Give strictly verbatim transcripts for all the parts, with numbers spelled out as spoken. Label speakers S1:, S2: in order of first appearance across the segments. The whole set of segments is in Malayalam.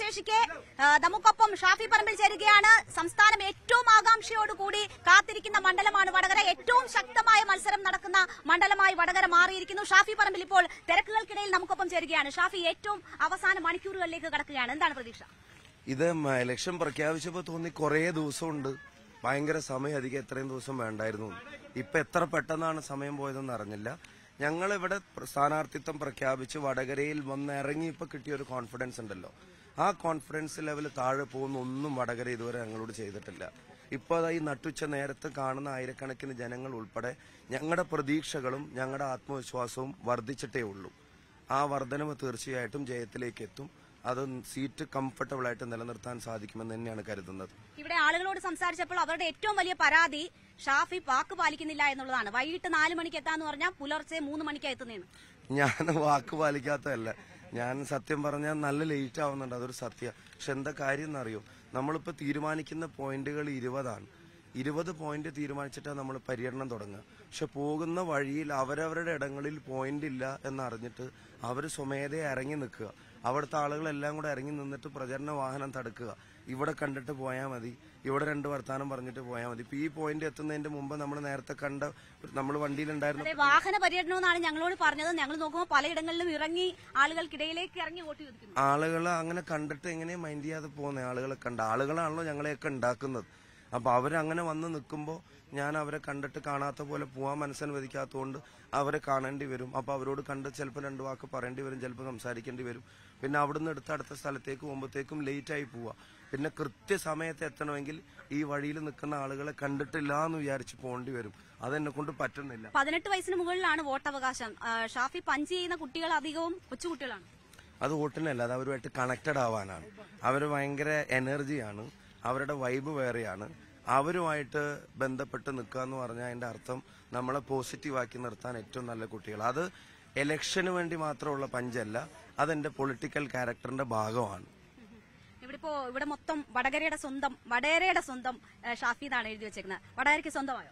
S1: വിശേഷിക്കെ നമുക്കൊപ്പം ഷാഫി പറമ്പിൽ ചേരുകയാണ്. സംസ്ഥാനം ഏറ്റവും ആകാംക്ഷയോടുകൂടി കാത്തിരിക്കുന്ന മണ്ഡലമാണ് വടകര. ഏറ്റവും ശക്തമായ മത്സരം നടക്കുന്ന മണ്ഡലമായി വടകര മാറിയിരിക്കുന്നു. ഷാഫി പറമ്പിൽ ഇപ്പോൾ തിരക്കുകൾക്കിടയിൽ നമുക്കൊപ്പം ചേരുകയാണ്. ഷാഫി, ഏറ്റവും അവസാന മണിക്കൂറുകളിലേക്ക് കടക്കുകയാണ്. എന്താണ് പ്രതീക്ഷ?
S2: ഇത് ഇലക്ഷൻ പ്രഖ്യാപിച്ചപ്പോ തോന്നി കുറേ ദിവസമുണ്ട്, ഭയങ്കര സമയം അധികം എത്രയും ദിവസം വേണ്ടായിരുന്നു. ഇപ്പൊ എത്ര പെട്ടെന്നാണ് സമയം പോയതെന്ന് അറിഞ്ഞില്ല. ഞങ്ങളിവിടെ സ്ഥാനാർത്ഥിത്വം പ്രഖ്യാപിച്ച് വടകരയിൽ വന്നിറങ്ങി ഇപ്പൊ കിട്ടിയ ഒരു കോൺഫിഡൻസ് ഉണ്ടല്ലോ, ആ കോൺഫിഡൻസ് ലെവൽ താഴെ പോകുന്ന ഒന്നും വടകര ഇതുവരെ ഞങ്ങളോട് ചെയ്തിട്ടില്ല. ഇപ്പൊ ഈ നട്ടുച്ച നേരത്ത് കാണുന്ന ആയിരക്കണക്കിന് ജനങ്ങൾ ഉൾപ്പെടെ ഞങ്ങളുടെ പ്രതീക്ഷകളും ഞങ്ങളുടെ ആത്മവിശ്വാസവും വർദ്ധിച്ചിട്ടേ ഉള്ളൂ. ആ വർധനവ് തീർച്ചയായിട്ടും ജയത്തിലേക്ക് എത്തും. അത് സീറ്റ് കംഫർട്ടബിൾ ആയിട്ട് നിലനിർത്താൻ സാധിക്കുമെന്ന് തന്നെയാണ് കരുതുന്നത്.
S1: ഇവിടെ ആളുകളോട് സംസാരിച്ചപ്പോൾ അവരുടെ ഏറ്റവും വലിയ പരാതി ഷാഫി വാക്ക് പാലിക്കുന്നില്ല എന്നുള്ളതാണ്. വൈകിട്ട് നാല് മണിക്ക് എത്താന്ന് പറഞ്ഞാൽ പുലർച്ചെ മൂന്ന് മണിക്ക് എത്തുന്നതാണ്.
S2: ഞാൻ വാക്ക് പാലിക്കാത്തതല്ല, ഞാൻ സത്യം പറഞ്ഞാൽ നല്ല ലേറ്റ് ആവുന്നുണ്ട്, അതൊരു സത്യം. പക്ഷെ എന്താ കാര്യം എന്നറിയോ, നമ്മളിപ്പോ തീരുമാനിക്കുന്ന പോയിന്റുകൾ ഇരുപതാണ്. ഇരുപത് പോയിന്റ് തീരുമാനിച്ചിട്ടാണ് നമ്മൾ പര്യടനം തുടങ്ങുക. പക്ഷെ പോകുന്ന വഴിയിൽ അവരവരുടെ ഇടങ്ങളിൽ പോയിന്റ് ഇല്ല എന്നറിഞ്ഞിട്ട് അവർ സ്വമേധയെ ഇറങ്ങി നിൽക്കുക. അവിടുത്തെ ആളുകളെല്ലാം കൂടെ ഇറങ്ങി നിന്നിട്ട് പ്രചരണ വാഹനം തടുക്കുക. ഇവിടെ കണ്ടിട്ട് പോയാൽ മതി, ഇവിടെ രണ്ട് വർത്താനം പറഞ്ഞിട്ട് പോയാൽ മതി. ഇപ്പൊ ഈ പോയിന്റ് എത്തുന്നതിന്റെ മുമ്പ് നമ്മൾ നേരത്തെ കണ്ട നമ്മൾ വണ്ടിയിലുണ്ടായിരുന്നു
S1: വാഹന പര്യടനം എന്നാണ് ഞങ്ങളോട് പറഞ്ഞത്. ഞങ്ങൾ നോക്കുമ്പോൾ പലയിടങ്ങളിലും ഇറങ്ങി ആളുകൾക്കിടയിലേക്ക് ഇറങ്ങി വോട്ട് ചോദിക്കുന്നു.
S2: ആളുകൾ അങ്ങനെ കണ്ടിട്ട് എങ്ങനെ മൈൻഡ് ചെയ്യാതെ പോകുന്ന ആളുകളെ കണ്ട ആളുകളാണല്ലോ ഞങ്ങളെയൊക്കെ ഉണ്ടാക്കുന്നത്. അപ്പൊ അവരങ്ങനെ വന്ന് നിൽക്കുമ്പോൾ ഞാൻ അവരെ കണ്ടിട്ട് കാണാത്ത പോലെ പോവാൻ മനസ്സനുവദിക്കാത്തതുകൊണ്ട് അവരെ കാണേണ്ടി വരും. അപ്പൊ അവരോട് കണ്ട് ചിലപ്പോൾ രണ്ടു വാക്ക് പറയേണ്ടി വരും, ചിലപ്പോൾ സംസാരിക്കേണ്ടി വരും. പിന്നെ അവിടുന്ന് എടുത്ത് അടുത്ത സ്ഥലത്തേക്ക് പോകുമ്പോഴത്തേക്കും ലേറ്റ് ആയി പോവാ. പിന്നെ കൃത്യസമയത്ത് എത്തണമെങ്കിൽ ഈ വഴിയിൽ നിൽക്കുന്ന ആളുകളെ കണ്ടിട്ടില്ല എന്ന് വിചാരിച്ച് പോകേണ്ടി വരും. അതെന്നെ കൊണ്ട് പറ്റുന്നില്ല.
S1: പതിനെട്ട് വയസ്സിന് മുകളിലാണ് വോട്ടവകാശം. ഷാഫി പഞ്ച് ചെയ്യുന്ന കുട്ടികൾ അധികവും കൊച്ചുകുട്ടികളാണ്.
S2: അത് വോട്ടിനല്ല, അത് അവരുമായിട്ട് കണക്റ്റഡ് ആവാനാണ്. അവര് ഭയങ്കര എനർജിയാണ്, അവരുടെ വൈബ് വേറെയാണ്. അവരുമായിട്ട് ബന്ധപ്പെട്ട് നിൽക്കുക എന്ന് പറഞ്ഞാൽ അതിന്റെ അർത്ഥം നമ്മളെ പോസിറ്റീവാക്കി നിർത്താൻ ഏറ്റവും നല്ല കുട്ടികൾ. അത് ഇലക്ഷന് വേണ്ടി മാത്രമുള്ള പഞ്ചല്ല, അതെന്റെ പൊളിറ്റിക്കൽ ക്യാരക്ടറിന്റെ ഭാഗമാണ്.
S1: ഇവിടെ ഇപ്പോ ഇവിടെ മൊത്തം വടകരയുടെ സ്വന്തം വടകരയുടെ സ്വന്തം ഷാഫി എന്നാണ് എഴുതി വെച്ചേക്കുന്നത്. വടകരയ്ക്ക് സ്വന്തമായോ?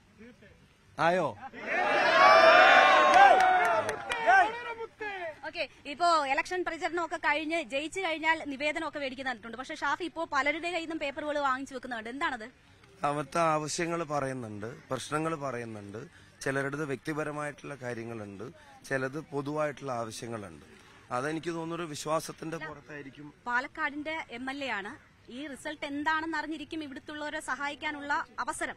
S2: ആയോ?
S1: ഓക്കെ, ഇപ്പോ ഇലക്ഷൻ പ്രചരണമൊക്കെ കഴിഞ്ഞ് ജയിച്ചു കഴിഞ്ഞാൽ നിവേദനമൊക്കെ മേടിക്കുന്നുണ്ട്. പക്ഷെ ഷാഫി ഇപ്പോ പലരുടെ കയ്യിൽ നിന്നും പേപ്പറുകൾ വാങ്ങിച്ചു വെക്കുന്നുണ്ട്. എന്താണത്?
S2: അവിടുത്തെ ആവശ്യങ്ങൾ പറയുന്നുണ്ട്, പ്രശ്നങ്ങൾ പറയുന്നുണ്ട്, ചിലരുടെ വ്യക്തിപരമായിട്ടുള്ള കാര്യങ്ങളുണ്ട്, ചിലത് പൊതുവായിട്ടുള്ള ആവശ്യങ്ങളുണ്ട്. അതെനിക്ക് തോന്നുന്നൊരു വിശ്വാസത്തിന്റെ പുറത്തായിരിക്കും.
S1: പാലക്കാടിന്റെ എം എൽ എ ആണ്. ഈ റിസൾട്ട് എന്താണെന്ന് അറിഞ്ഞിരിക്കും ഇവിടുത്തുള്ളവരെ സഹായിക്കാനുള്ള അവസരം.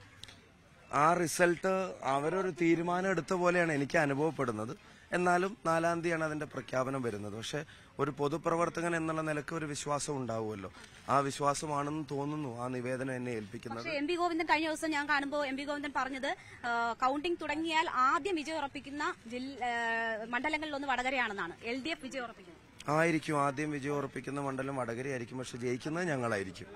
S2: ആ റിസൾട്ട് അവരൊരു തീരുമാനം എടുത്ത പോലെയാണ് എനിക്ക് അനുഭവപ്പെടുന്നത്. എന്നാലും നാലാം തീയതിയാണ് അതിന്റെ പ്രഖ്യാപനം വരുന്നത്. പക്ഷെ ഒരു പൊതുപ്രവർത്തകൻ എന്നുള്ള നിലക്ക് ഒരു വിശ്വാസം ഉണ്ടാവുമല്ലോ, ആ വിശ്വാസമാണെന്ന് തോന്നുന്നു ആ നിവേദനം എന്നെ ഏൽപ്പിക്കുന്നത്.
S1: എം പി ഗോവിന്ദൻ കഴിഞ്ഞ ദിവസം ഞാൻ കാണുമ്പോൾ എം പി ഗോവിന്ദൻ പറഞ്ഞത് കൌണ്ടിംഗ് തുടങ്ങിയാൽ ആദ്യം വിജയം ഉറപ്പിക്കുന്ന മണ്ഡലങ്ങളിലൊന്ന് വടകരയാണെന്നാണ്. എൽ ഡി എഫ് വിജയം ഉറപ്പിക്കുന്നത്
S2: ആയിരിക്കും, ആദ്യം വിജയം ഉറപ്പിക്കുന്ന മണ്ഡലം വടകരയായിരിക്കും. പക്ഷെ ജയിക്കുന്നത് ഞങ്ങളായിരിക്കും.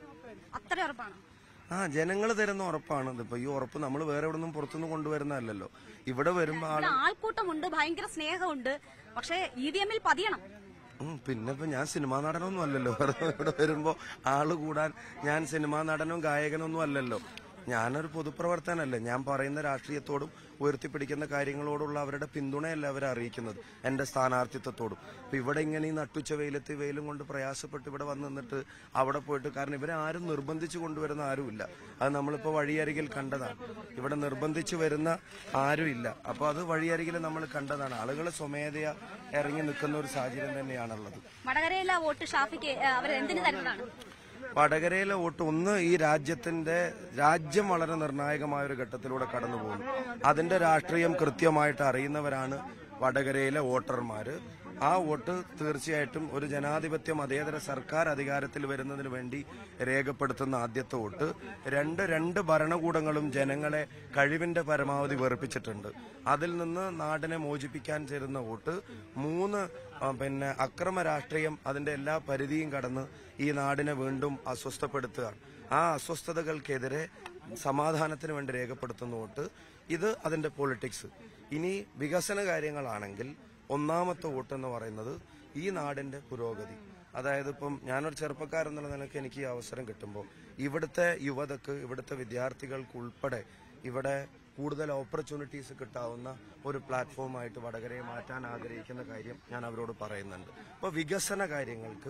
S1: അത്ര ഉറപ്പാണ്.
S2: ആ ജനങ്ങൾ തരുന്ന ഉറപ്പാണ്. ഇതിപ്പോ ഈ ഉറപ്പ് നമ്മൾ വേറെ എവിടെ നിന്നും പുറത്തുനിന്ന് കൊണ്ടുവരുന്നതല്ലോ. ഇവിടെ വരുമ്പോ
S1: ആൾക്കൂട്ടമുണ്ട്, ഭയങ്കര സ്നേഹമുണ്ട്. പക്ഷെ ഇ വി എമ്മിൽ പതിയണം.
S2: പിന്നെ ഇപ്പൊ ഞാൻ സിനിമാ നടനൊന്നും അല്ലല്ലോ. ഇവിടെ വരുമ്പോ ആള് കൂടാൻ ഞാൻ സിനിമാ നടനോ ഗായകനൊന്നും അല്ലല്ലോ. ഞാനൊരു പൊതുപ്രവർത്തനല്ലേ. ഞാൻ പറയുന്ന രാഷ്ട്രീയത്തോടും ഉയർത്തിപ്പിടിക്കുന്ന കാര്യങ്ങളോടുള്ള അവരുടെ പിന്തുണയല്ല അവരെ അറിയിക്കുന്നത്, എന്റെ സ്ഥാനാർത്ഥിത്വത്തോടും. അപ്പൊ ഇവിടെ ഇങ്ങനെ ഈ നട്ടുച്ച വെയിലത്ത് വെയിലും കൊണ്ട് പ്രയാസപ്പെട്ട് ഇവിടെ വന്ന് നിന്നിട്ട് അവിടെ പോയിട്ട്, കാരണം ഇവരെ ആരും നിർബന്ധിച്ചു കൊണ്ടുവരുന്ന ആരുമില്ല. അത് നമ്മളിപ്പോ വഴിയരികിൽ കണ്ടതാണ്. ഇവിടെ നിർബന്ധിച്ചു വരുന്ന ആരുമില്ല. അപ്പൊ അത് വഴിയരികിൽ നമ്മൾ കണ്ടതാണ്. ആളുകൾ സ്വമേധയാ ഇറങ്ങി നിൽക്കുന്ന ഒരു സാഹചര്യം തന്നെയാണുള്ളത്.
S1: വടകരയിലെ വോട്ട് ഷാഫിക്ക് അവർ എന്തിനു തരുന്നതാണ്?
S2: വടകരയിലെ വോട്ട് ഒന്ന് ഈ രാജ്യത്തിന്റെ രാജ്യം വളരെ നിർണായകമായ ഒരു ഘട്ടത്തിലൂടെ കടന്നു പോകുന്നു. അതിന്റെ രാഷ്ട്രീയം കൃത്യമായിട്ട് അറിയുന്നവരാണ് വടകരയിലെ വോട്ടർമാര്. ആ വോട്ട് തീർച്ചയായിട്ടും ഒരു ജനാധിപത്യ മതേതര സർക്കാർ അധികാരത്തിൽ വരുന്നതിന് വേണ്ടി രേഖപ്പെടുത്തുന്ന ആദ്യത്തെ വോട്ട്. രണ്ട് രണ്ട് ഭരണകൂടങ്ങളും ജനങ്ങളെ കഴിവിന്റെ പരമാവധി വെറുപ്പിച്ചിട്ടുണ്ട്. അതിൽ നിന്ന് നാടിനെ മോചിപ്പിക്കാൻ ചേരുന്ന വോട്ട്. മൂന്ന് പിന്നെ അക്രമ രാഷ്ട്രീയം അതിന്റെ എല്ലാ പരിധിയും കടന്ന് ഈ നാടിനെ വീണ്ടും അസ്വസ്ഥപ്പെടുത്തുകയാണ്. ആ അസ്വസ്ഥതകൾക്കെതിരെ സമാധാനത്തിന് വേണ്ടി രേഖപ്പെടുത്തുന്ന വോട്ട്. ഇത് അതിന്റെ പൊളിറ്റിക്സ്. ഇനി വികസന കാര്യങ്ങളാണെങ്കിൽ ഒന്നാമത്തെ വോട്ട് എന്ന് പറയുന്നത് ഈ നാടിന്റെ പുരോഗതി. അതായത് ഇപ്പം ഞാനൊരു ചെറുപ്പക്കാരെന്നുള്ള നിലയ്ക്ക് എനിക്ക് ഈ അവസരം കിട്ടുമ്പോൾ ഇവിടുത്തെ യുവതക്ക്, ഇവിടുത്തെ വിദ്യാർത്ഥികൾക്ക് ഉൾപ്പെടെ ഇവിടെ കൂടുതൽ ഓപ്പർച്യൂണിറ്റീസ് കിട്ടാവുന്ന ഒരു പ്ലാറ്റ്ഫോമായിട്ട് വടകരയെ മാറ്റാൻ ആഗ്രഹിക്കുന്ന കാര്യം ഞാൻ അവരോട് പറയുന്നുണ്ട്. അപ്പോൾ വികസന കാര്യങ്ങൾക്ക്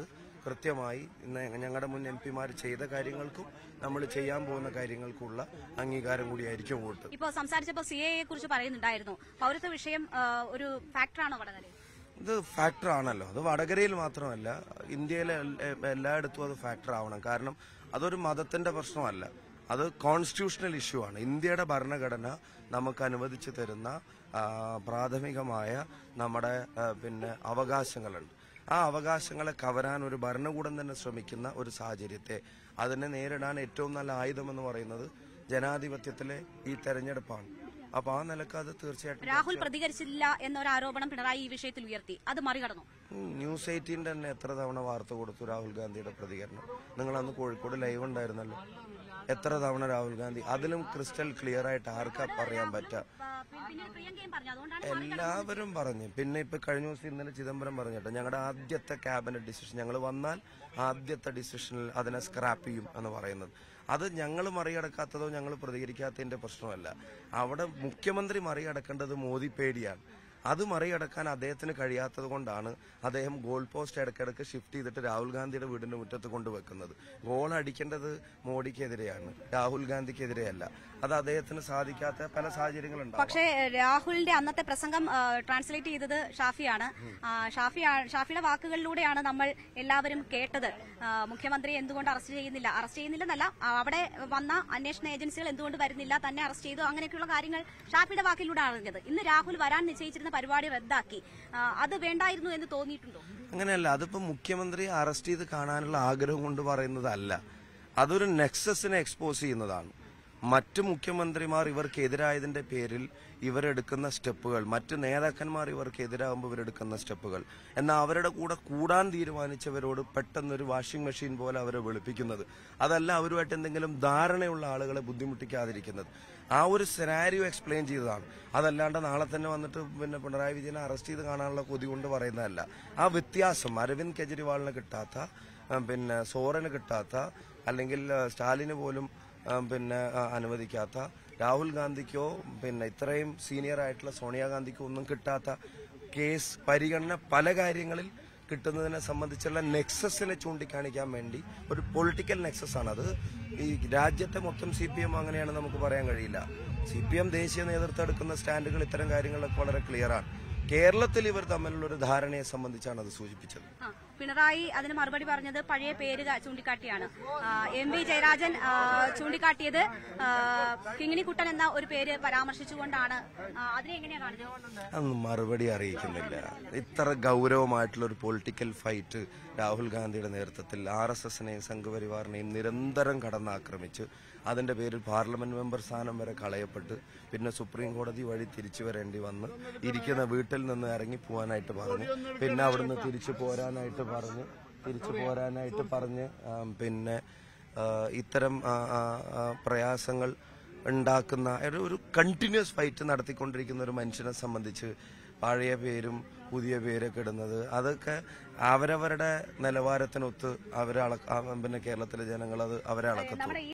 S2: കൃത്യമായി ഇന്ന് ഞങ്ങളുടെ മുൻ എം പിമാർ ചെയ്ത കാര്യങ്ങൾക്കും നമ്മൾ ചെയ്യാൻ പോകുന്ന കാര്യങ്ങൾക്കുള്ള അംഗീകാരം കൂടിയായിരിക്കും വോട്ട്.
S1: ഇപ്പോൾ സംസാരിച്ചപ്പോൾ സി എ കുറിച്ച് പറയുന്നുണ്ടായിരുന്നു. പൗരത്വ വിഷയം ഒരു ഫാക്ടറാണോ വടകരയിൽ?
S2: ഇത് ഫാക്ടർ ആണല്ലോ. അത് വടകരയിൽ മാത്രമല്ല, ഇന്ത്യയിലെ എല്ലായിടത്തും അത് ഫാക്ടർ ആവണം. കാരണം അതൊരു മതത്തിന്റെ പ്രശ്നമല്ല, അത് കോൺസ്റ്റിറ്റ്യൂഷണൽ ഇഷ്യൂ ആണ്. ഇന്ത്യയുടെ ഭരണഘടന നമുക്ക് അനുവദിച്ചു തരുന്ന പ്രാഥമികമായ നമ്മുടെ പിന്നെ അവകാശങ്ങളുണ്ട്. ആ അവകാശങ്ങളെ കവരാൻ ഒരു ഭരണകൂടം തന്നെ ശ്രമിക്കുന്ന ഒരു സാഹചര്യത്തെ അതിനെ നേരിടാൻ ഏറ്റവും നല്ല ആയുധം എന്ന് പറയുന്നത് ജനാധിപത്യത്തിലെ ഈ തെരഞ്ഞെടുപ്പാണ്. അപ്പൊ ആ നിലക്ക് അത് തീർച്ചയായിട്ടും
S1: രാഹുൽ പ്രതികരിച്ചില്ല എന്നൊരു ആരോപണം പിണറായി ഈ വിഷയത്തിൽ ഉയർത്തി. അത് മറികടന്നു.
S2: ന്യൂസ് എയ്റ്റീൻ തന്നെ എത്ര തവണ വാർത്ത കൊടുത്തു രാഹുൽ ഗാന്ധിയുടെ പ്രതികരണം? നിങ്ങൾ അന്ന് കോഴിക്കോട് ലൈവ് ഉണ്ടായിരുന്നല്ലോ. എത്ര തവണ രാഹുൽ ഗാന്ധി, അതിലും ക്രിസ്റ്റൽ ക്ലിയർ ആയിട്ട് ആർക്കാ പറയാൻ പറ്റുക? എല്ലാവരും പറഞ്ഞു. പിന്നെ ഇപ്പൊ കഴിഞ്ഞ ദിവസം ഇന്നലെ ചിദംബരം പറഞ്ഞിട്ട് ഞങ്ങളുടെ ആദ്യത്തെ ക്യാബിനറ്റ് ഡിസിഷൻ, ഞങ്ങൾ വന്നാൽ ആദ്യത്തെ ഡിസിഷനിൽ അതിനെ സ്ക്രാപ്പ് ചെയ്യും എന്ന് പറയുന്നത്. അത് ഞങ്ങൾ മറികടക്കാത്തതോ ഞങ്ങൾ പ്രതികരിക്കാത്തതിന്റെ പ്രശ്നമല്ല. അവിടെ മുഖ്യമന്ത്രി മറികടക്കേണ്ടത് മോദി പേടിയാണ്. അത് മറികടക്കാൻ അദ്ദേഹത്തിന് കഴിയാത്തത് കൊണ്ടാണ് അദ്ദേഹം ഗോൾ പോസ്റ്റ് ഇടയ്ക്കിടയ്ക്ക് ഷിഫ്റ്റ് ചെയ്തിട്ട് രാഹുൽ ഗാന്ധിയുടെ വീടിന്റെ മുറ്റത്ത് കൊണ്ടുവെക്കുന്നത്. ഗോൾ അടിക്കേണ്ടത് മോഡിക്കെതിരെയാണ്, രാഹുൽ ഗാന്ധിക്കെതിരെയല്ല. അത് അദ്ദേഹത്തിന് സാധിക്കാത്ത പല സാഹചര്യങ്ങളുണ്ട്.
S1: പക്ഷേ രാഹുലിന്റെ അന്നത്തെ പ്രസംഗം ട്രാൻസ്ലേറ്റ് ചെയ്തത് ഷാഫിയാണ്. ഷാഫി ഷാഫിയുടെ വാക്കുകളിലൂടെയാണ് നമ്മൾ എല്ലാവരും കേട്ടത്. മുഖ്യമന്ത്രി എന്തുകൊണ്ട് അറസ്റ്റ് ചെയ്യുന്നില്ല, അറസ്റ്റ് ചെയ്യുന്നില്ലെന്നല്ല, അവിടെ വന്ന അന്വേഷണ ഏജൻസികൾ എന്തുകൊണ്ട് വരുന്നില്ല, തന്നെ അറസ്റ്റ് ചെയ്തു, അങ്ങനെയൊക്കെയുള്ള കാര്യങ്ങൾ ഷാഫിയുടെ വാക്കിലൂടെ അറിഞ്ഞത്. ഇന്ന് രാഹുൽ വരാൻ നിശ്ചയിച്ചിരുന്ന പരിപാടി റദ്ദാക്കി. അത് വേണ്ടായിരുന്നു എന്ന് തോന്നിയിട്ടുണ്ടോ?
S2: അങ്ങനെയല്ല. അതിപ്പോ മുഖ്യമന്ത്രി അറസ്റ്റ് ചെയ്ത് കാണാനുള്ള ആഗ്രഹം കൊണ്ട് പറയുന്നതല്ല, അതൊരു നെക്സസിനെ എക്സ്പോസ് ചെയ്യുന്നതാണ്. മറ്റു മുഖ്യമന്ത്രിമാർ ഇവർക്കെതിരായതിന്റെ പേരിൽ ഇവരെടുക്കുന്ന സ്റ്റെപ്പുകൾ, മറ്റു നേതാക്കന്മാർ ഇവർക്ക് എതിരാകുമ്പോൾ ഇവരെടുക്കുന്ന സ്റ്റെപ്പുകൾ, എന്നാൽ അവരുടെ കൂടെ കൂടാൻ തീരുമാനിച്ചവരോട് പെട്ടെന്നൊരു വാഷിംഗ് മെഷീൻ പോലെ അവരെ വെളുപ്പിക്കുന്നത്, അതല്ല അവരുമായിട്ട് എന്തെങ്കിലും ധാരണയുള്ള ആളുകളെ ബുദ്ധിമുട്ടിക്കാതിരിക്കുന്നത്. ആ ഒരു സിനാരിയോ എക്സ്പ്ലെയിൻ ചെയ്തതാണ്. അതല്ലാണ്ട് നാളെ തന്നെ വന്നിട്ട് പിന്നെ പിണറായി വിജയനെ അറസ്റ്റ് ചെയ്ത് കാണാനുള്ള കൊതി കൊണ്ട് പറയുന്നതല്ല. ആ വ്യത്യാസം അരവിന്ദ് കെജ്രിവാളിന് കിട്ടാത്ത, പിന്നെ സോറന് കിട്ടാത്ത, അല്ലെങ്കിൽ സ്റ്റാലിന് പോലും പിന്നെ അനുവദിക്കാത്ത, രാഹുൽ ഗാന്ധിക്കോ പിന്നെ ഇത്രയും സീനിയർ ആയിട്ടുള്ള സോണിയാഗാന്ധിക്കോ ഒന്നും കിട്ടാത്ത കേസ് പരിഗണന പല കാര്യങ്ങളിൽ കിട്ടുന്നതിനെ സംബന്ധിച്ചുള്ള നെക്സസിനെ ചൂണ്ടിക്കാണിക്കാൻ വേണ്ടി ഒരു പൊളിറ്റിക്കൽ നെക്സസ് ആണ് അത്. ഈ രാജ്യത്തെ മൊത്തം സി പി എം അങ്ങനെയാണ് നമുക്ക് പറയാൻ കഴിയില്ല. സി പി എം ദേശീയ നേതൃത്വം എടുക്കുന്ന സ്റ്റാൻഡുകൾ ഇത്തരം കാര്യങ്ങളൊക്കെ വളരെ ക്ലിയർ ആണ്. കേരളത്തിൽ ഇവർ തമ്മിലുള്ള ഒരു ധാരണയെ സംബന്ധിച്ചാണ് അത് സൂചിപ്പിച്ചത്.
S1: പിണറായി അതിന് മറുപടി പറഞ്ഞത് പഴയ പേര് ചൂണ്ടിക്കാട്ടിയാണ്. എം വി ജയരാജൻ ചൂണ്ടിക്കാട്ടിയത് കിങ്ങിണിക്കുട്ടൻ എന്ന ഒരു പേര് പരാമർശിച്ചുകൊണ്ടാണ്. അതിനെങ്ങനെയാ കാണുന്നത്?
S2: അതൊന്നും മറുപടി അറിയിക്കുന്നില്ല. ഇത്ര ഗൌരവമായിട്ടുള്ള ഒരു പൊളിറ്റിക്കൽ ഫൈറ്റ് രാഹുൽ ഗാന്ധിയുടെ നേതൃത്വത്തിൽ ആർ എസ് എസിനെയും സംഘപരിവാറിനെയും നിരന്തരം കടന്നാക്രമിച്ച് അതിന്റെ പേരിൽ പാർലമെന്റ് മെമ്പർ സ്ഥാനം വരെ കളയപ്പെട്ട് പിന്നെ സുപ്രീം കോടതി വഴി തിരിച്ചു വരേണ്ടി വന്ന് ഇരിക്കുന്ന വീട്ടിൽ നിന്ന് ഇറങ്ങി പോകാനായിട്ട് പറഞ്ഞു, പിന്നെ അവിടുന്ന് തിരിച്ചു പോരാനായിട്ട് പറഞ്ഞ് തിരിച്ചു പോരാനായിട്ട് പറഞ്ഞ് പിന്നെ ഇത്തരം പ്രയാസങ്ങൾ ഉണ്ടാക്കുന്ന ഒരു കണ്ടിന്യൂസ് ഫൈറ്റ് നടത്തിക്കൊണ്ടിരിക്കുന്ന ഒരു മനുഷ്യനെ സംബന്ധിച്ച് പഴയ പേരും പുതിയ പേരൊക്കെ ഇടുന്നത് അതൊക്കെ അവരവരുടെ നിലവാരത്തിനൊത്ത് അവരെ പിന്നെ കേരളത്തിലെ ജനങ്ങൾ അത് അവരെ അളക്കത്തു.